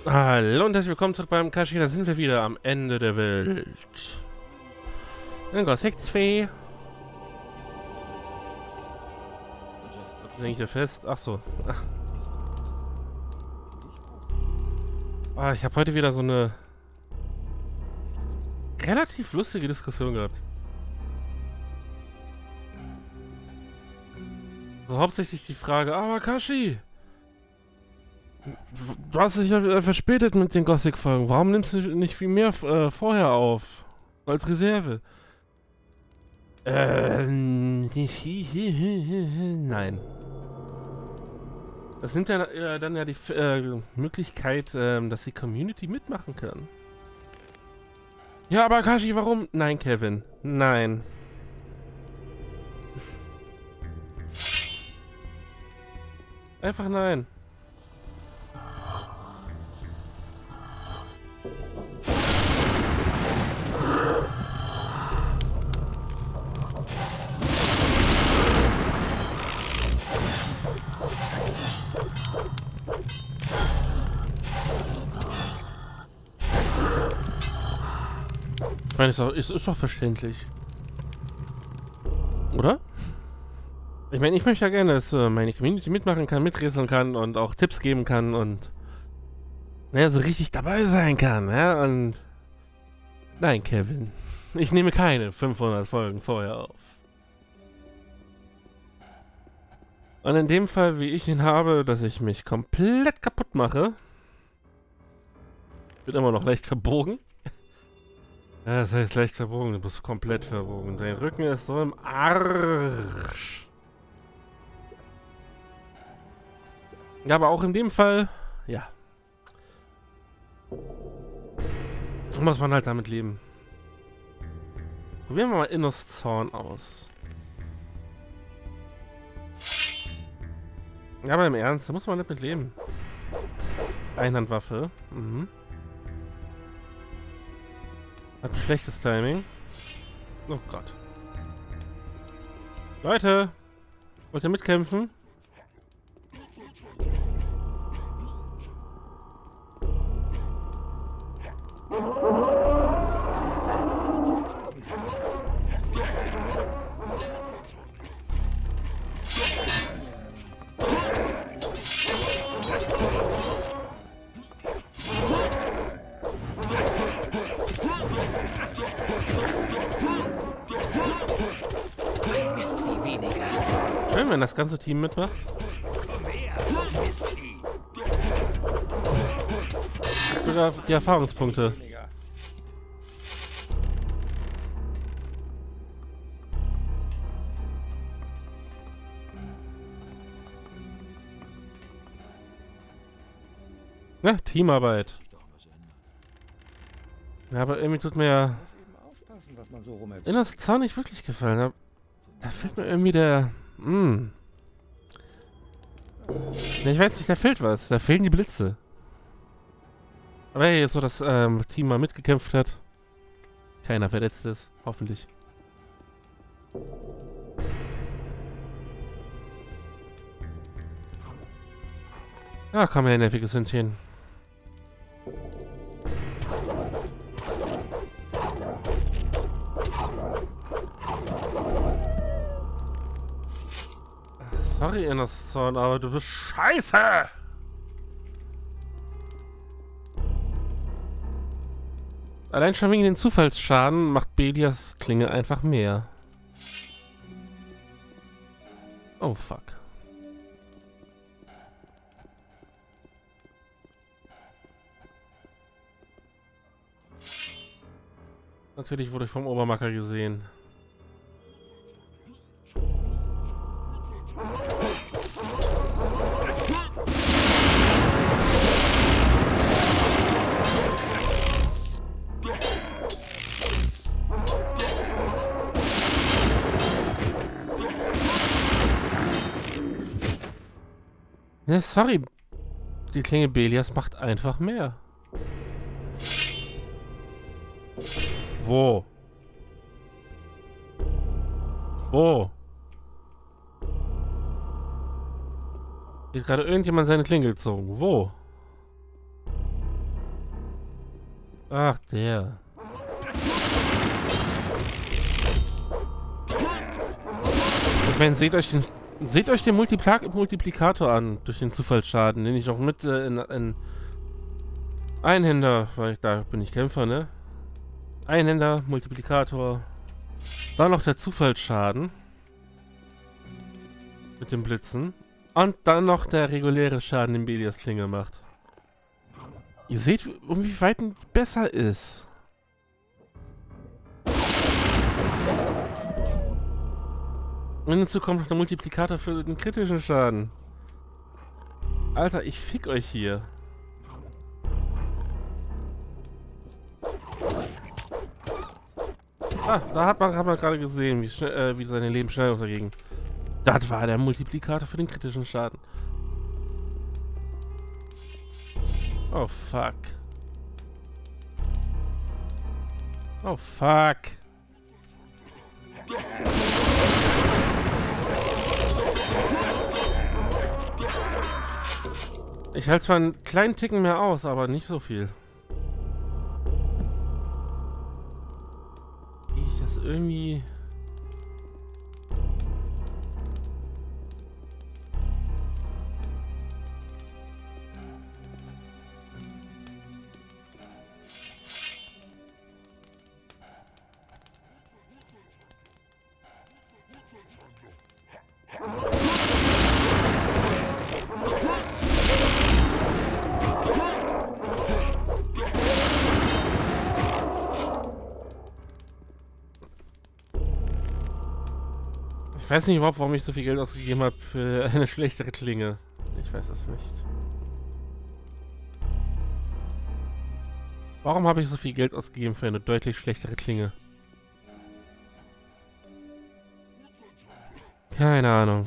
Hallo und herzlich willkommen zurück beim Kashi. Da sind wir wieder am Ende der Welt. Dann geht es zwei. Ist eigentlich hier fest? Ach so. Ich habe heute wieder so eine relativ lustige Diskussion gehabt. So hauptsächlich die Frage, aber Kashi, du hast dich ja verspätet mit den Gothic-Folgen. Warum nimmst du nicht viel mehr vorher auf? Als Reserve? Nein. Das nimmt ja dann ja die Möglichkeit, dass die Community mitmachen kann. Ja, aber Kashi, warum? Nein, Kevin. Nein. Einfach nein. Ich meine, ist doch verständlich. Oder? Ich meine, ich möchte ja gerne, dass meine Community mitmachen kann, miträtseln kann und auch Tipps geben kann und naja, so richtig dabei sein kann, ja, und nein, Kevin. Ich nehme keine 500 Folgen vorher auf. Und in dem Fall, wie ich ihn habe, dass ich mich komplett kaputt mache, bin immer noch leicht verbogen. Ja, das heißt leicht verbogen, du bist komplett verbogen. Dein Rücken ist so im Arsch. Ja, aber auch in dem Fall, ja. Muss man halt damit leben. Probieren wir mal Innos Zorn aus. Ja, aber im Ernst, da muss man nicht mit leben. Einhandwaffe. Mhm. Hat ein schlechtes Timing. Oh Gott. Leute! Wollt ihr mitkämpfen? Schön, wenn das ganze Team mitmacht. Sogar die Erfahrungspunkte. Ja, Teamarbeit. Ja, aber irgendwie tut mir ja Innos Zorn nicht wirklich gefallen. Da fehlt mir irgendwie der... Ich weiß nicht, da fehlt was. Da fehlen die Blitze. Aber hey, jetzt so das Team mal mitgekämpft hat. Keiner verletzt ist, hoffentlich. Ja, komm her, nerviges Hündchen. Sorry, Innos Zorn, aber du bist scheiße! Allein schon wegen den Zufallsschaden macht Belias Klinge einfach mehr. Oh, fuck. Natürlich wurde ich vom Obermacker gesehen. Ja, sorry. Die Klinge Belias macht einfach mehr. Wo? Wo? Hier hat gerade irgendjemand seine Klinge gezogen. Wo? Ach, der. Ich meine, seht euch den Multiplikator an, durch den Zufallsschaden, den ich noch mit in Einhänder, weil da bin ich Kämpfer, ne? Einhänder, Multiplikator. Dann noch der Zufallsschaden. Mit den Blitzen. Und dann noch der reguläre Schaden, den Belias Klinge macht. Ihr seht, um wie weit ein besser ist. Und hinzu kommt noch der Multiplikator für den kritischen Schaden. Alter, ich fick euch hier. Ah, da hat man gerade gesehen, wie seine Leben schnell untergingen. Das war der Multiplikator für den kritischen Schaden. Oh fuck. Oh fuck. Ich halte zwar einen kleinen Ticken mehr aus, aber nicht so viel. Ich das irgendwie... Ich weiß nicht überhaupt, warum ich so viel Geld ausgegeben habe für eine schlechtere Klinge. Ich weiß es nicht. Warum habe ich so viel Geld ausgegeben für eine deutlich schlechtere Klinge? Keine Ahnung.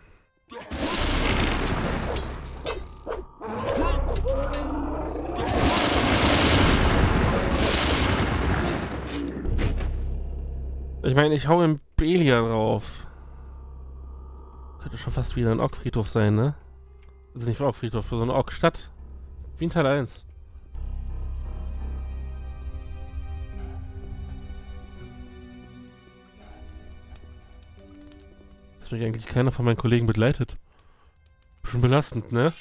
Ich meine, ich hau im Belia drauf. Könnte schon fast wieder ein Ork-Friedhof sein, ne? Also nicht für Ork-Friedhof, für so eine Ork-Stadt. Wie in Teil 1. Dass mich eigentlich keiner von meinen Kollegen begleitet. Bisschen belastend, ne?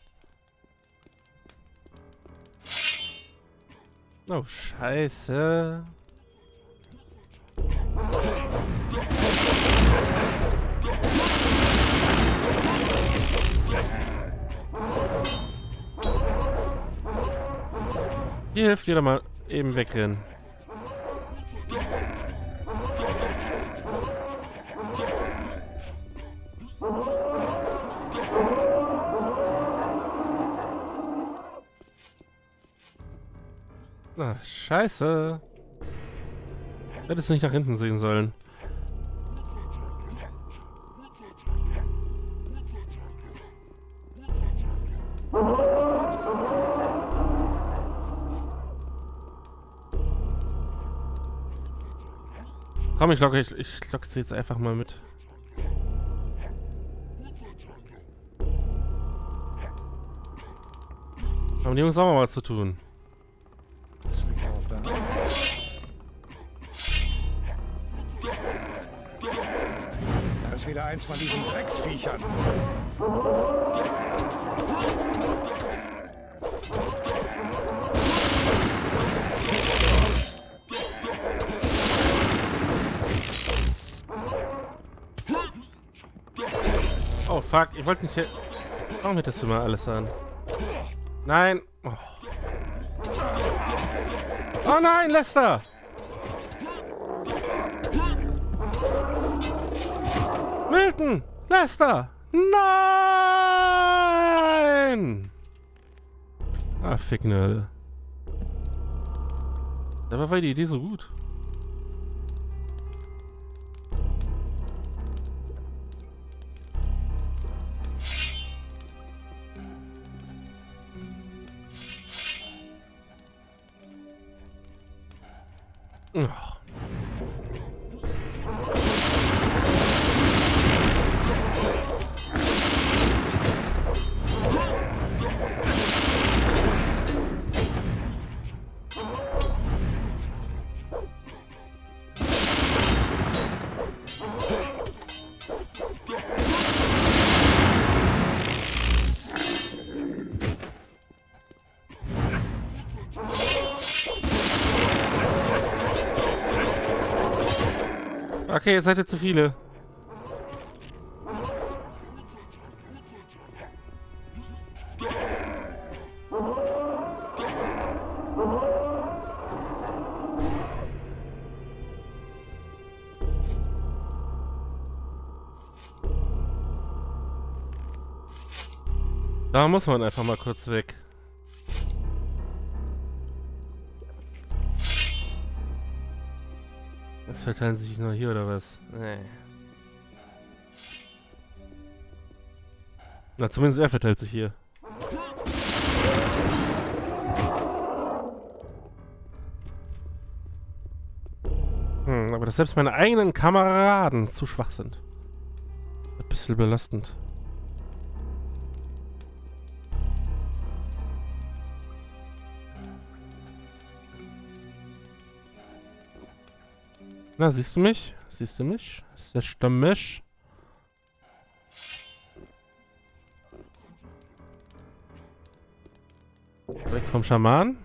Oh, scheiße. Hier hilft jeder mal eben wegrennen. Na, scheiße. Hättest du nicht nach hinten sehen sollen. Komm, ich locke sie jetzt einfach mal mit. Haben die Jungs auch mal was zu tun. Das ist wieder eins von diesen Drecksviechern. Oh fuck, ich wollte nicht hier... Warum hättest du mal alles an? Nein! Oh, oh nein, Lester! Milton! Lester! Nein! Ah, Ficknörde. Dabei war die Idee so gut. Oh. Okay, jetzt seid ihr zu viele. Da muss man einfach mal kurz weg. Jetzt verteilen sie sich nur hier oder was? Nee. Na, zumindest er verteilt sich hier. Aber dass selbst meine eigenen Kameraden zu schwach sind. Ein bisschen belastend. Na, siehst du mich? Siehst du mich? Siehst du mich? Weg vom Schaman.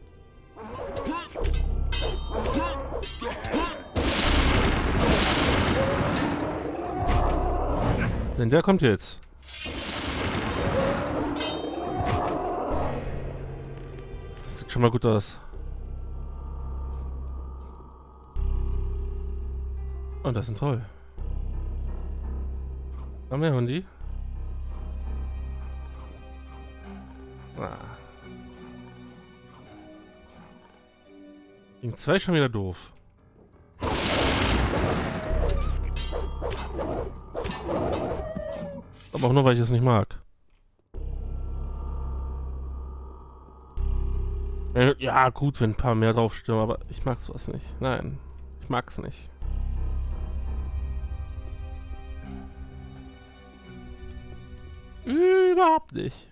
Denn der kommt jetzt. Das sieht schon mal gut aus. Und das ist ein Troll. Komm her, Hundi. Ah. Gegen 2 schon wieder doof. Aber auch nur, weil ich es nicht mag. Ja, gut, wenn ein paar mehr draufstürmen, aber ich mag sowas nicht. Nein, ich mag es nicht. Überhaupt nicht.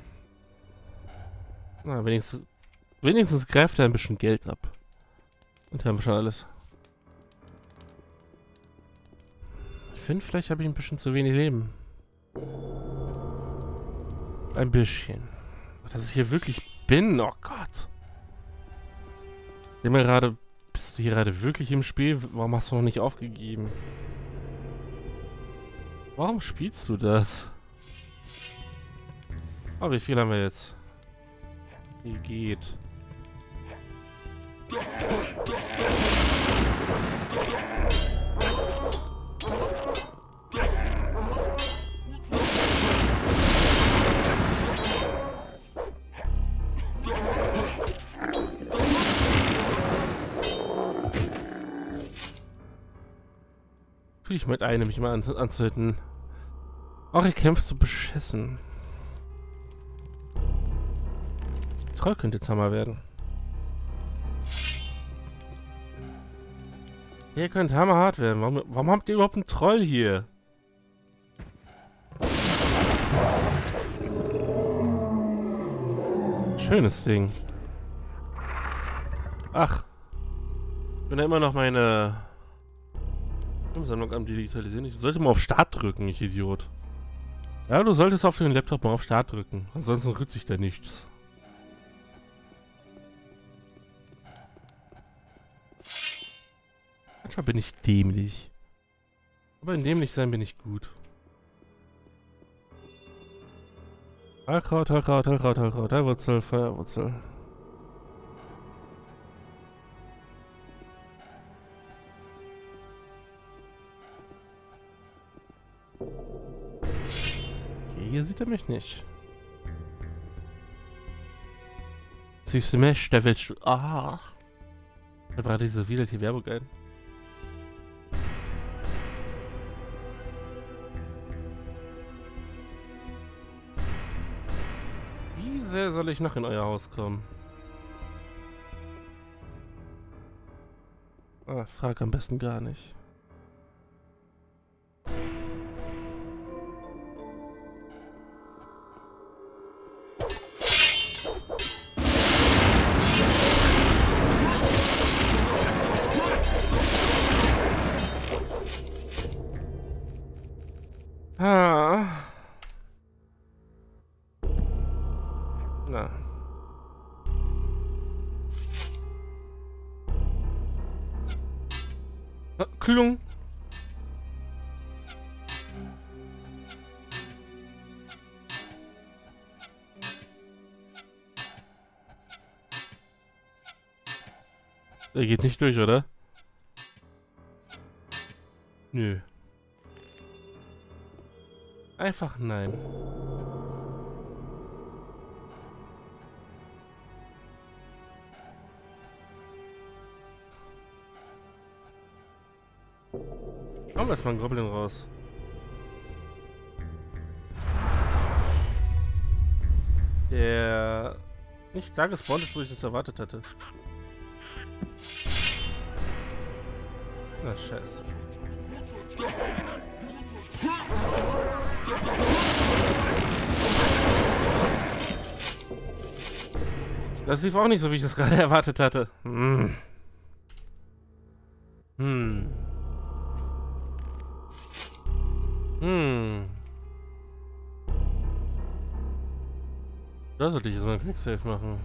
Na, wenigstens greift er ein bisschen Geld ab. Und haben wir schon alles. Ich finde, vielleicht habe ich ein bisschen zu wenig Leben. Ein bisschen. Dass ich hier wirklich bin, oh Gott. Bist du hier gerade wirklich im Spiel? Warum hast du noch nicht aufgegeben? Warum spielst du das? Oh, wie viel haben wir jetzt? Wie geht? Ich mit einem, mich mal anzuhitten. Ach, ihr kämpft so beschissen. Troll könnte jetzt Hammer werden. Ihr könnt hammerhart werden. Warum habt ihr überhaupt einen Troll hier? Schönes Ding. Ach. Ich bin ja immer noch meine Sammlung am Digitalisieren. Ich sollte mal auf Start drücken, ich Idiot. Ja, du solltest auf den Laptop mal auf Start drücken. Ansonsten rührt sich da nichts. Manchmal bin ich dämlich. Aber in dämlich sein bin ich gut. Heilkraut, Heilkraut, Heilkraut, Heilkraut, Heilwurzel, Feuerwurzel. Okay, hier sieht er mich nicht. Siehst du mich? Da willst du... Ah! Da war diese widerliche Werbung ein. Wie sehr soll ich noch in euer Haus kommen? Ah, frag am besten gar nicht. Ah. Na. Klung. Der geht nicht durch, oder? Nö. Einfach nein. Komm, erstmal ein Goblin raus. Der nicht da gespawnt ist, wo ich es erwartet hatte. Na, scheiße. Das lief auch nicht so, wie ich es gerade erwartet hatte. Da sollte ich jetzt mal einen Quicksave machen.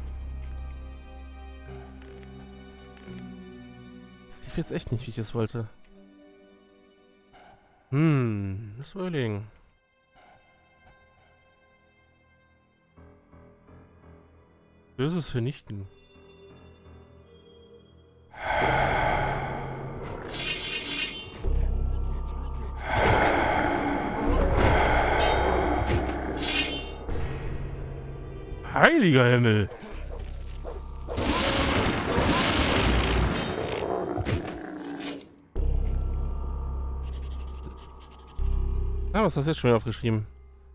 Das lief jetzt echt nicht, wie ich es wollte. Muss mal überlegen. Böses vernichten. Heiliger Himmel! Ah, was hast du jetzt schon wieder aufgeschrieben?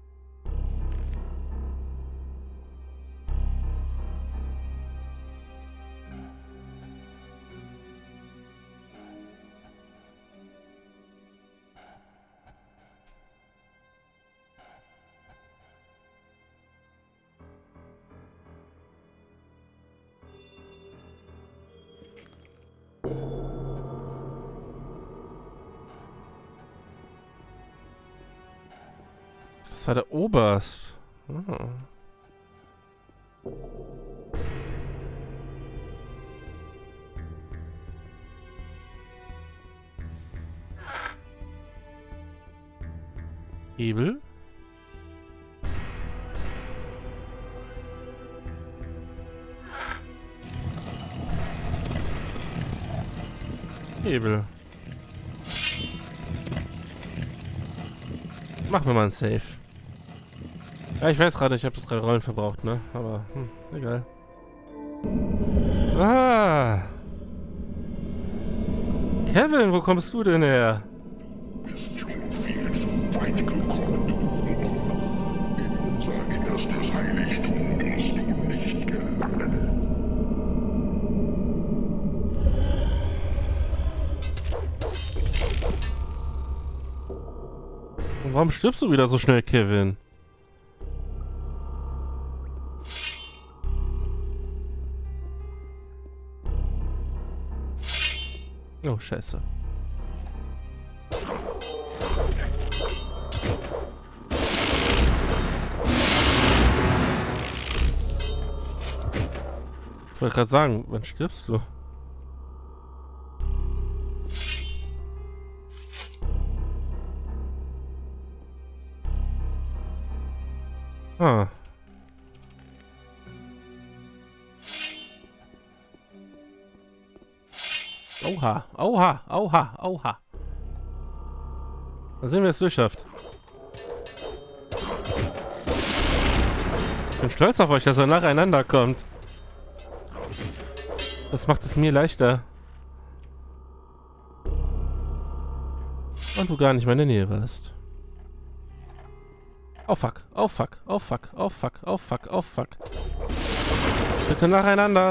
Das war der Oberst. Ah. Hebel. Hebel. Machen wir mal ein Save. Ja, ich weiß gerade, ich habe das 3 Rollen verbraucht, ne? Aber, egal. Ah! Kevin, wo kommst du denn her? Bist schon viel zu weit gekommen. In unser innerstes Heiligtum wirst du nicht gelangen. Und warum stirbst du wieder so schnell, Kevin? Oh, scheiße. Ich wollte gerade sagen, wann stirbst du? Ah. Oha, oha, oha, oha. Da sehen wir es durchschafft. Ich bin stolz auf euch, dass er nacheinander kommt. Das macht es mir leichter. Und du gar nicht mehr in der Nähe warst. Oh fuck, oh fuck, oh fuck, oh fuck, oh fuck, oh fuck. Bitte nacheinander.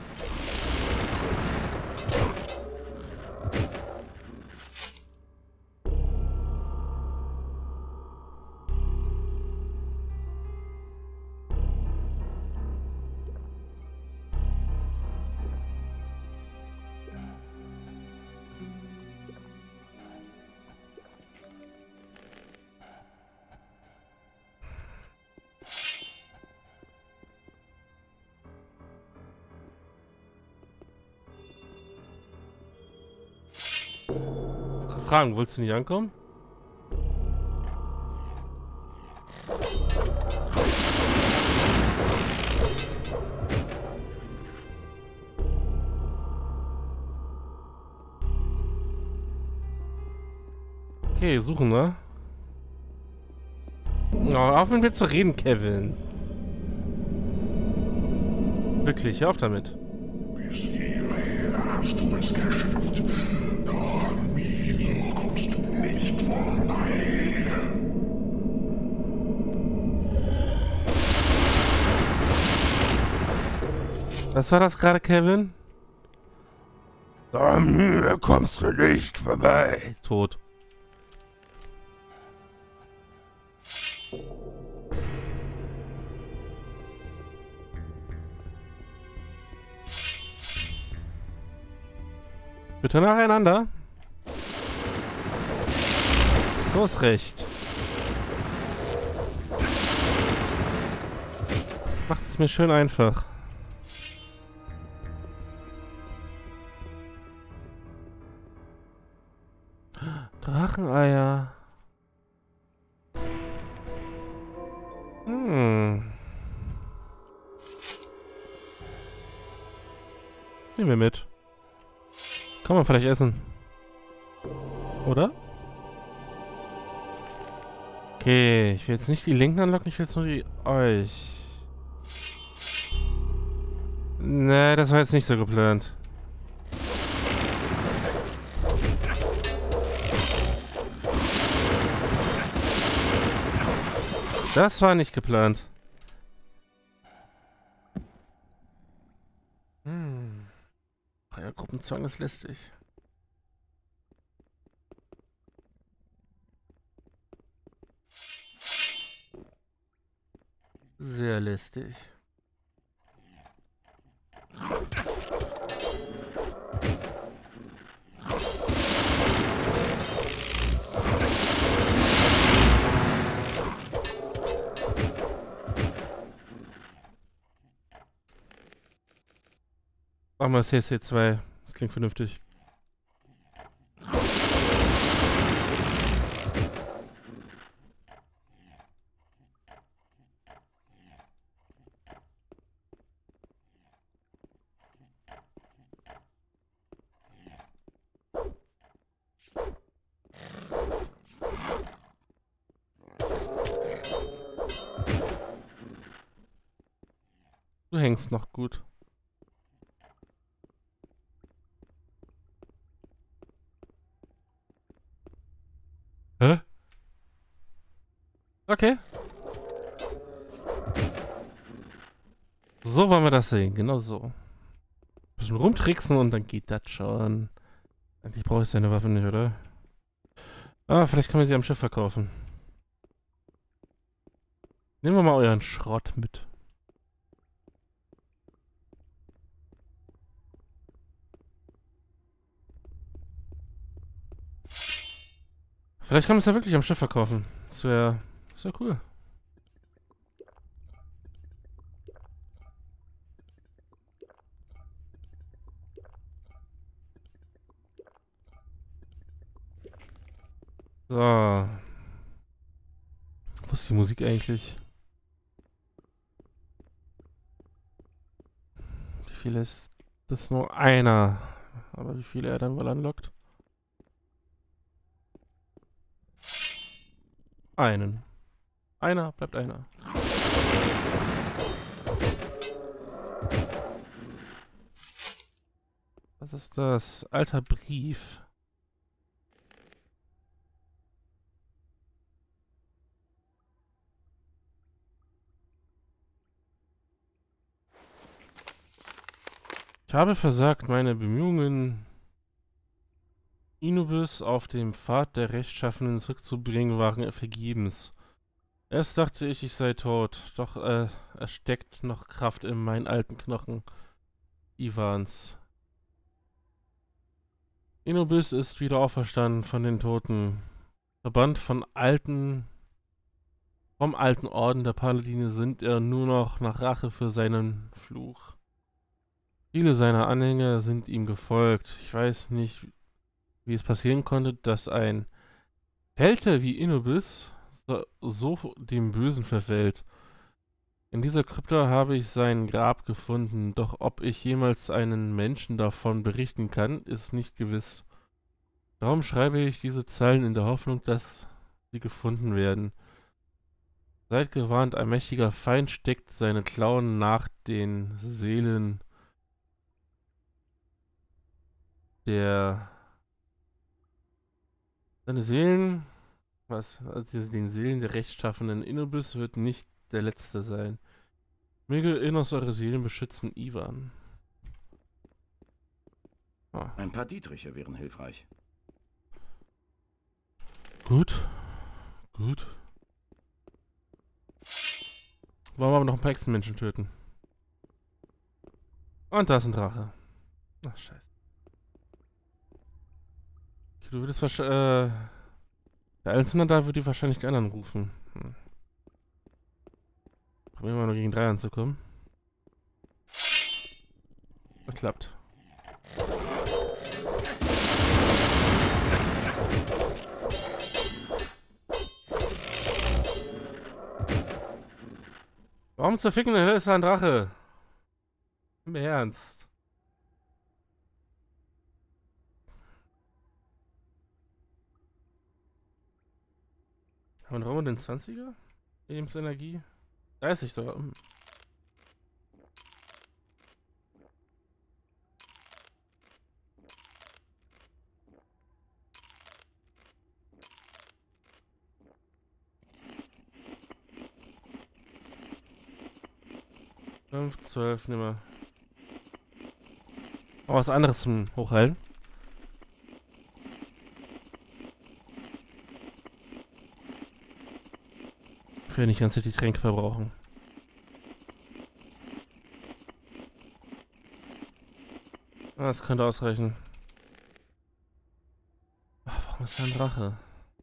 Fragen, willst du nicht ankommen? Okay, suchen, ne? Oh, auf mit mir zu reden, Kevin. Wirklich, hör auf damit. Bis hierher hast du es geschafft. Doch an mir kommst du nicht vorbei. Was war das gerade, Kevin? An mir kommst du nicht vorbei. Tot. Bitte nacheinander. So ist recht. Macht es mir schön einfach. Dracheneier. Nehmen wir mit. Kann man vielleicht essen. Oder? Okay, ich will jetzt nicht die Linken anlocken, ich will jetzt nur die euch. Nee, das war jetzt nicht so geplant. Das war nicht geplant. Ja, Gruppenzwang ist lästig. Sehr lästig. Machen wir CC2. Das klingt vernünftig. Du hängst noch gut. Hä? Okay. So wollen wir das sehen, genau so. Ein bisschen rumtricksen und dann geht das schon. Eigentlich brauche ich seine Waffe nicht, oder? Ah, vielleicht können wir sie am Schiff verkaufen. Nehmen wir mal euren Schrott mit. Vielleicht kann man es ja wirklich am Schiff verkaufen. Das wäre cool. So. Wo ist die Musik eigentlich? Wie viel ist das? Nur einer. Aber wie viele er dann wohl anlockt? Einen. Einer bleibt einer. Was ist das? Alter Brief. Ich habe versagt, meine Bemühungen, Inubis auf dem Pfad der Rechtschaffenen zurückzubringen, waren vergebens. Erst dachte ich, ich sei tot, doch es steckt noch Kraft in meinen alten Knochen Ivans. Inubis ist wieder auferstanden von den Toten. Verbannt vom alten Orden der Paladine sind er nur noch nach Rache für seinen Fluch. Viele seiner Anhänger sind ihm gefolgt. Ich weiß nicht, wie es passieren konnte, dass ein Held wie Inubis so dem Bösen verfällt. In dieser Krypta habe ich sein Grab gefunden, doch ob ich jemals einen Menschen davon berichten kann, ist nicht gewiss. Darum schreibe ich diese Zeilen in der Hoffnung, dass sie gefunden werden. Seid gewarnt, ein mächtiger Feind steckt seine Klauen nach den Seelen der... Seine Seelen... Was? Also den Seelen der rechtschaffenen Inobis wird nicht der letzte sein. Möge Innos eure Seelen beschützen, Ivan. Ah. Ein paar Dietriche wären hilfreich. Gut. Gut. Wollen wir aber noch ein paar Echsenmenschen töten. Und da ist ein Drache. Ach, scheiße. Okay, du würdest wahrscheinlich... der Einzelne da würde wahrscheinlich die anderen rufen. Probieren wir nur gegen 3 anzukommen. Das klappt. Warum zur Ficken der Hölle ist da ein Drache? Im Ernst. Haben wir noch immer den 20er? Lebensenergie? 30 sogar. 5, 12, nehmen wir. Aber was anderes zum Hochheilen. Ich will nicht ganz die Tränke verbrauchen. Ah, das könnte ausreichen. Ach, warum ist da ein Drache?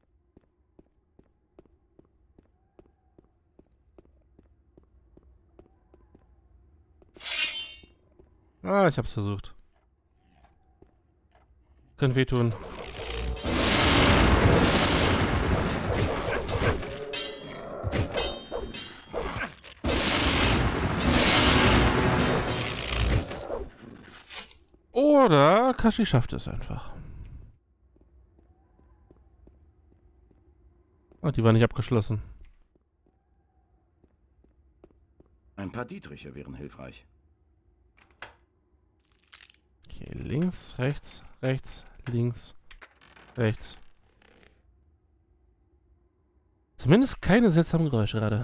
Ah, ich hab's versucht. Könnte wehtun. Oder Kashi schafft es einfach. Ah, die war nicht abgeschlossen. Ein paar Dietriche wären hilfreich. Okay, links, rechts, rechts, links, rechts. Zumindest keine seltsamen Geräusche gerade.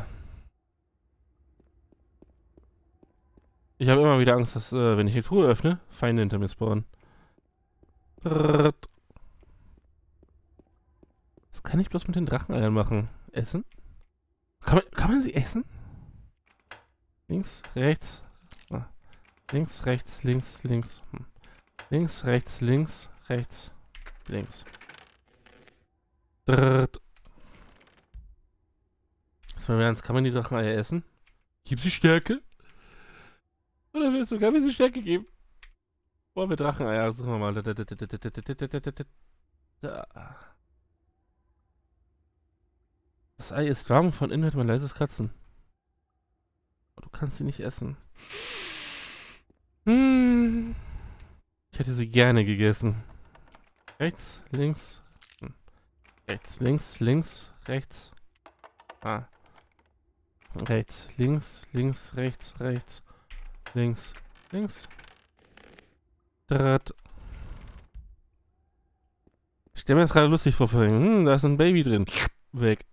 Ich habe immer wieder Angst, dass, wenn ich die Truhe öffne, Feinde hinter mir spawnen. Was kann ich bloß mit den Dracheneiern machen? Essen? Kann man sie essen? Links, rechts. Ah. Links, rechts, links, links. Links, rechts, links, rechts, links. Drrrt. Was mal ernst, kann man die Dracheneier essen? Gibt sie Stärke? Oder willst du sogar mir sie Stärke geben? Wollen wir Dracheneier? Suchen wir mal. Das Ei ist warm, von innen hört man leises Kratzen. Aber du kannst sie nicht essen. Ich hätte sie gerne gegessen. Rechts, links. Rechts, links, links, rechts. Ah. Rechts, links, links, rechts, rechts. Links, links. Draht. Ich stelle mir das gerade lustig vor, da ist ein Baby drin. Weg.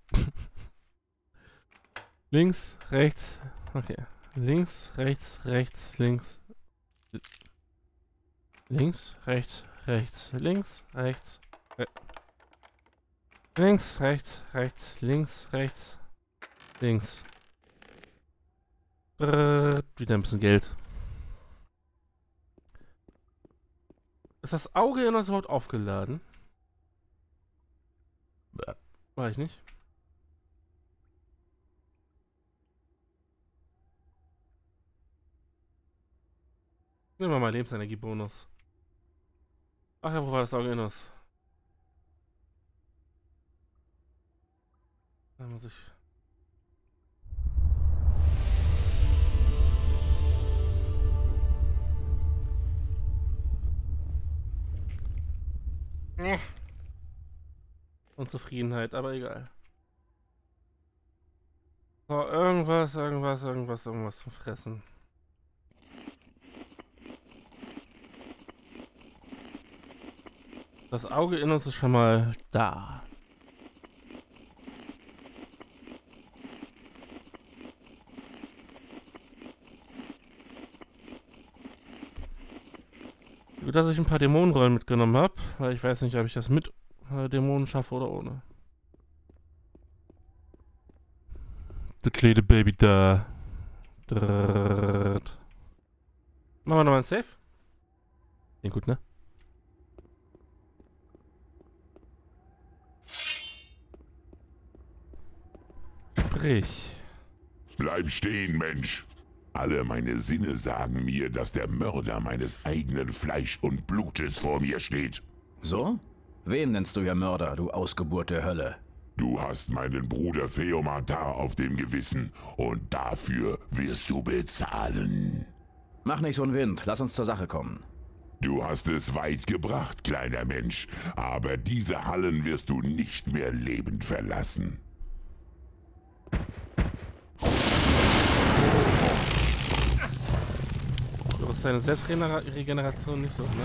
Links, rechts. Okay. Links, rechts, rechts, links. Links, rechts, rechts, links, rechts. Links, rechts, rechts, links, rechts, links. Wieder ein bisschen Geld. Ist das Auge in das Wort aufgeladen? War ich nicht. Nehmen wir mal Lebensenergiebonus. Ach ja, wo war das Auge in das? Da muss ich... Unzufriedenheit, aber egal. So, irgendwas zum Fressen. Das Auge in uns ist schon mal da. Gut, dass ich ein paar Dämonenrollen mitgenommen habe, weil ich weiß nicht, ob ich das mit Dämonen schaffe oder ohne. Das kleine Baby da. Machen wir nochmal ein Safe? Klingt gut, ne? Sprich. Bleib stehen, Mensch. Alle meine Sinne sagen mir, dass der Mörder meines eigenen Fleisch und Blutes vor mir steht. So? Wen nennst du ja Mörder, du Ausgeburt der Hölle? Du hast meinen Bruder Feomantar auf dem Gewissen und dafür wirst du bezahlen. Mach nicht so einen Wind, lass uns zur Sache kommen. Du hast es weit gebracht, kleiner Mensch, aber diese Hallen wirst du nicht mehr lebend verlassen. Du hast deine Selbstregeneration nicht so, ne?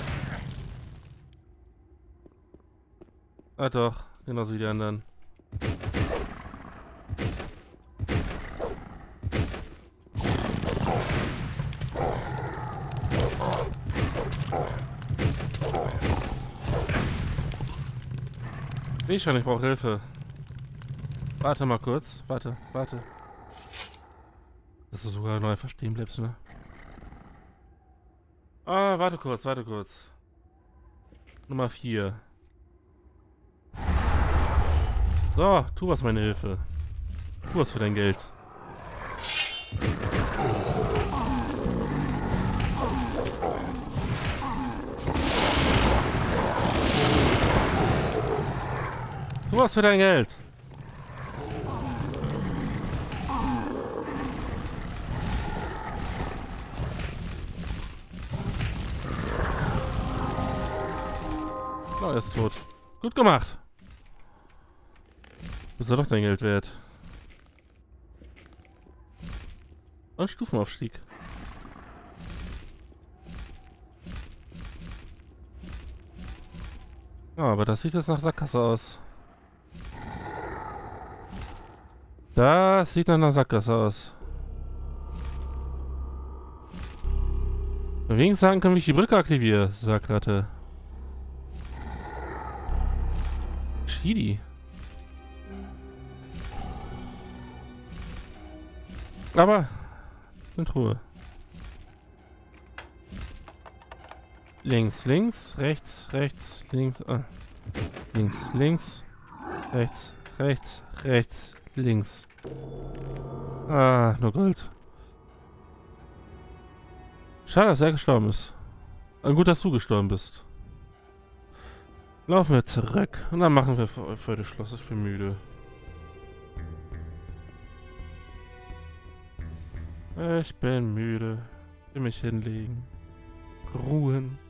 Ah doch, genauso wie die anderen. Sehe ich schon, ich brauche Hilfe. Warte mal kurz, warte. Dass du sogar neu verstehen bleibst, ne? Ah, warte kurz. Nummer 4. So, tu was, meine Hilfe. Tu was für dein Geld. Tu was für dein Geld. Oh, er ist tot. Gut gemacht. Ist ja doch dein Geld wert. Und Stufenaufstieg. Ja, aber das sieht jetzt nach Sackgasse aus. Das sieht nach einer Sackgasse aus. Wegen sagen können, wie ich die Brücke aktiviere, sagt Ratte. Shidi. Aber in Ruhe. Links, rechts, links. Links, rechts, links. Ah, nur Gold. Schade, dass er gestorben ist. Und gut, dass du gestorben bist. Laufen wir zurück und dann machen wir für das Schloss. Ich bin müde. Ich bin müde. Ich will mich hinlegen. Ruhen.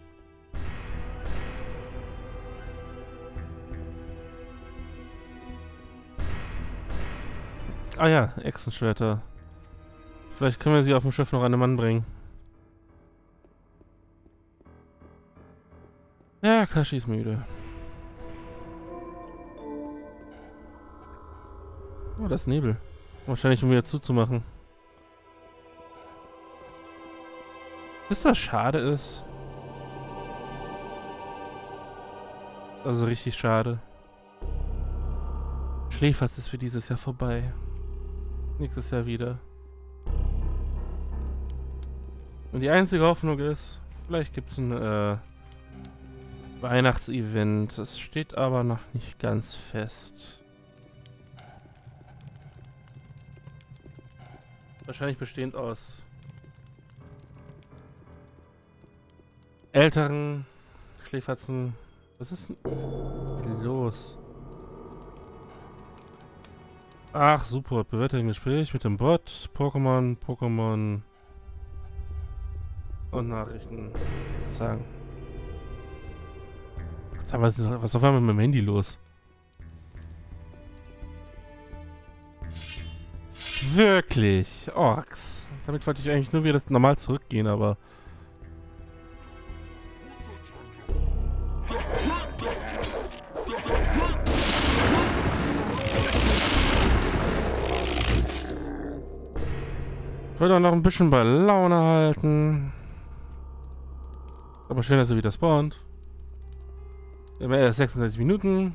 Ah ja, Echsenschwerter. Vielleicht können wir sie auf dem Schiff noch an einen Mann bringen. Ja, Kashi ist müde. Oh, das ist Nebel. Wahrscheinlich, um wieder zuzumachen. Wisst ihr, was schade ist? Also richtig schade. Schläferz ist für dieses Jahr vorbei. Nächstes Jahr wieder. Und die einzige Hoffnung ist, vielleicht gibt es ein Weihnachtsevent. Das steht aber noch nicht ganz fest. Wahrscheinlich bestehend aus älteren Schläferzen. Was ist denn los? Ach, super. Bewerte ein Gespräch mit dem Bot, Pokémon und Nachrichten sagen. Was auf einmal mit meinem Handy los? Wirklich. Orks. Damit wollte ich eigentlich nur wieder normal zurückgehen, aber... Ich wollte auch noch ein bisschen bei Laune halten. Aber schön, dass er wieder spawnt. Wir haben erst 36 Minuten.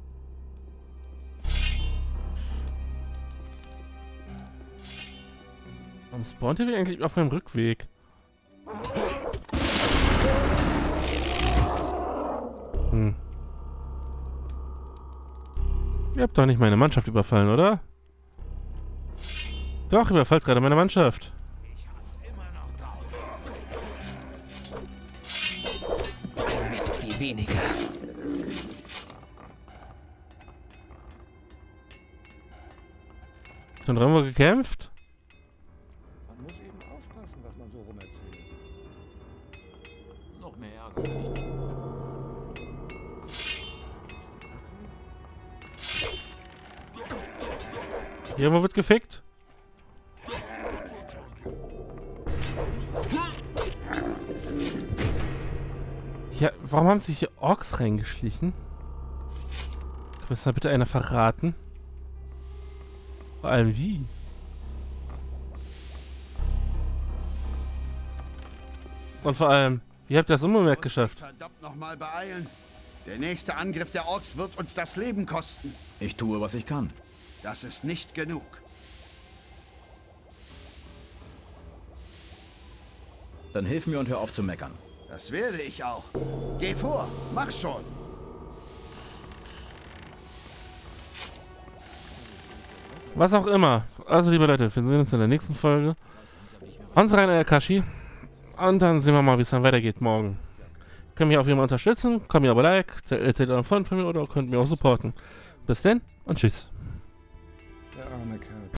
Warum spawnt ihr eigentlich auf meinem Rückweg? Hm. Ihr habt doch nicht meine Mannschaft überfallen, oder? Doch, überfallt gerade meine Mannschaft. Ich hab's immer noch drauf. Ein Mistvieh weniger. Schon irgendwo gekämpft? Man muss eben aufpassen, was man so rumerzählt. Noch mehr Ärger. Hier irgendwo wird gefickt. Ja, warum haben sich hier Orks reingeschlichen? Kann das mal bitte einer verraten? Vor allem wie? Und vor allem, wie habt ihr das unbemerkt geschafft? Verdammt nochmal beeilen. Der nächste Angriff der Orks wird uns das Leben kosten. Ich tue, was ich kann. Das ist nicht genug. Dann hilf mir und hör auf zu meckern. Das werde ich auch. Geh vor, mach schon. Was auch immer. Also, liebe Leute, wir sehen uns in der nächsten Folge. Unsere Rainer Akashi. Und dann sehen wir mal, wie es dann weitergeht morgen. Könnt mich auf jeden Fall unterstützen. Kommt mir aber Like, erzählt euren Freunden von mir oder könnt mir auch supporten. Bis dann und tschüss. Der arme Kerl.